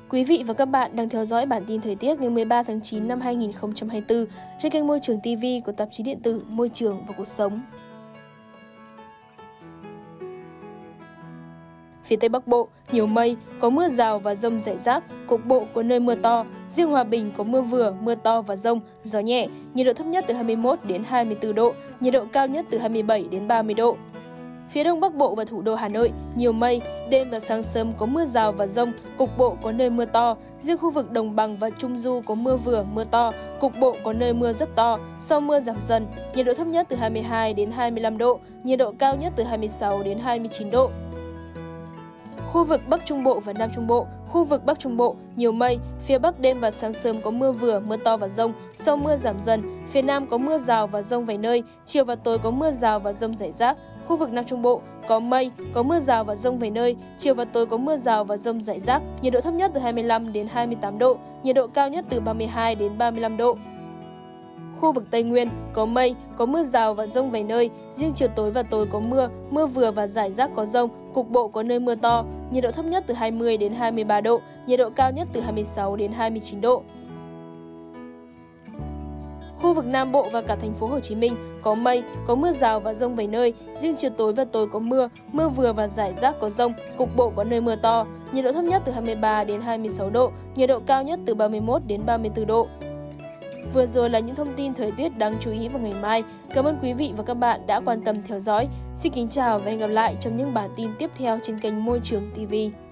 Quý vị và các bạn đang theo dõi bản tin thời tiết ngày 13 tháng 9 năm 2024 trên kênh Môi trường TV của tạp chí điện tử Môi trường và Cuộc sống. Phía Tây Bắc Bộ, nhiều mây, có mưa rào và dông rải rác, cục bộ có nơi mưa to. Riêng Hòa Bình có mưa vừa, mưa to và dông, gió nhẹ, nhiệt độ thấp nhất từ 21 đến 24 độ, nhiệt độ cao nhất từ 27 đến 30 độ. Phía Đông Bắc Bộ và thủ đô Hà Nội, nhiều mây, đêm và sáng sớm có mưa rào và dông, cục bộ có nơi mưa to. Riêng khu vực Đồng bằng và Trung Du có mưa vừa, mưa to, cục bộ có nơi mưa rất to, sau mưa giảm dần, nhiệt độ thấp nhất từ 22 đến 25 độ, nhiệt độ cao nhất từ 26 đến 29 độ. Khu vực Bắc Trung Bộ và Nam Trung Bộ, khu vực Bắc Trung Bộ, nhiều mây, phía Bắc đêm và sáng sớm có mưa vừa, mưa to và dông, sau mưa giảm dần, phía Nam có mưa rào và dông vài nơi, chiều và tối có mưa rào và dông rải rác. Khu vực Nam Trung Bộ có mây, có mưa rào và dông vài nơi, chiều và tối có mưa rào và dông rải rác, nhiệt độ thấp nhất từ 25 đến 28 độ, nhiệt độ cao nhất từ 32 đến 35 độ. Khu vực Tây Nguyên có mây, có mưa rào và dông vài nơi, riêng chiều tối và tối có mưa, mưa vừa và rải rác có dông, cục bộ có nơi mưa to, nhiệt độ thấp nhất từ 20 đến 23 độ, nhiệt độ cao nhất từ 26 đến 29 độ. Khu vực Nam Bộ và cả thành phố Hồ Chí Minh có mây, có mưa rào và dông vài nơi, riêng chiều tối và tối có mưa, mưa vừa và rải rác có dông, cục bộ có nơi mưa to, nhiệt độ thấp nhất từ 23 đến 26 độ, nhiệt độ cao nhất từ 31 đến 34 độ. Vừa rồi là những thông tin thời tiết đáng chú ý vào ngày mai. Cảm ơn quý vị và các bạn đã quan tâm theo dõi. Xin kính chào và hẹn gặp lại trong những bản tin tiếp theo trên kênh Môi trường TV.